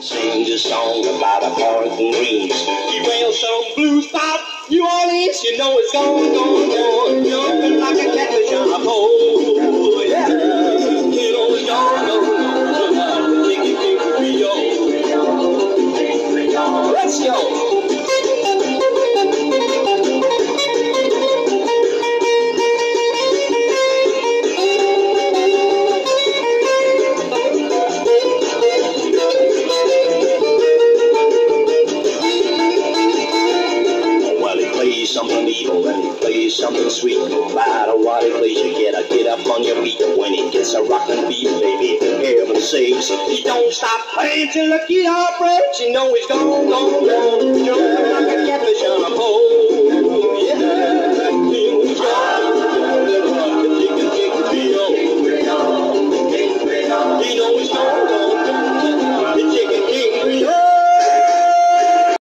Sings a song about a Parson Greens. He wails some blues about New Orleans. You know it's gone, gone, gone. Jumping like a catfish on a pole. Yeah. You know it's gone, gone, gone. King Creole. Let's go. Something evil and he plays something sweet. No matter what he plays, you get up on your feet. When he gets a rockin' beat, baby, heaven sakes, he don't stop playing till the guitar breaks. You know he's gone, gone, gone. Jumping like a catfish on a pole.